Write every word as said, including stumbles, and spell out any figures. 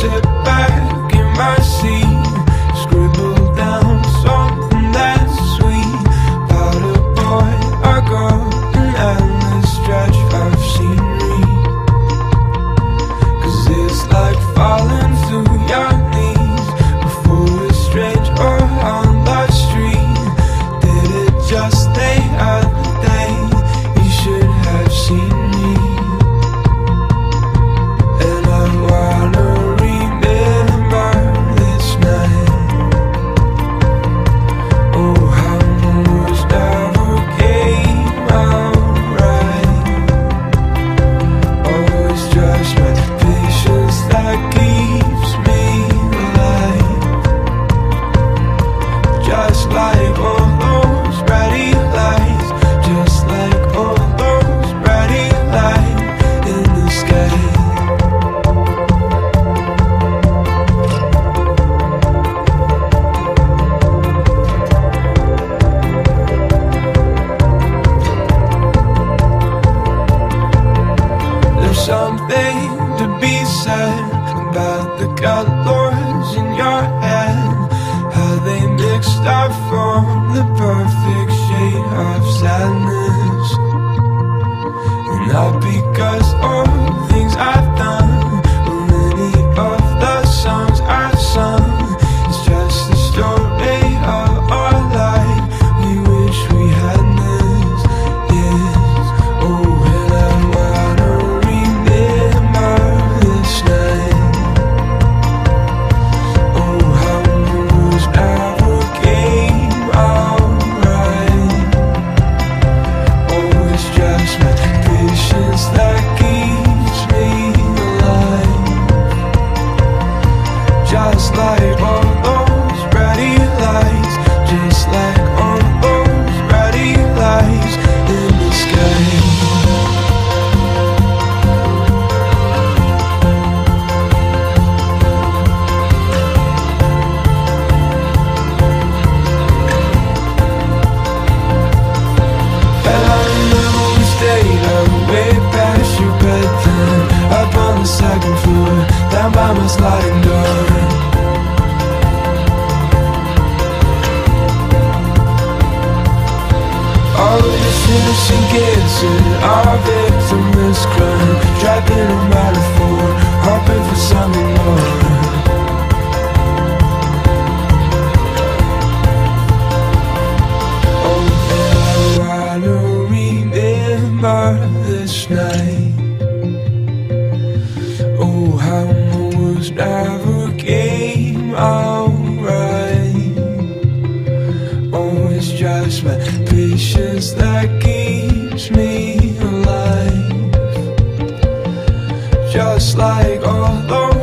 sit back in my seat, scribble down something that's sweet about a boy or girl, an endless stretch of scenery. Cause it's like falling to your knees before a strange or on the street. Did it just the other day? You should have seen me. And I wanna remember this night. Oh, how moves never came out right. Always just my patience that keeps me alive. Just like all those ready lights, just like all those ready lights in the sky. There's something to be said about the colors in your head, how they mixed up from the perfect shade of sadness. And not because of things I've done or many of the songs I've sung. It's just the story of our life. We wish we had this, yes. Oh, and I wanna remember this night. Oh, how moves never came out right. Oh, it's just my patience that keeps me alive. Just like all those ready lights, just like all those ready lights in the sky. And I remember we stayed up way past your bedtime, up on the second floor, down by my sliding door. All of this innocent kids in our victimless crime, trapped in a metaphor, hoping for something more. Oh, and I wanna remember this night. Oh, how moves never came out right. Oh, it's just my patience that keeps me alive. Just like all those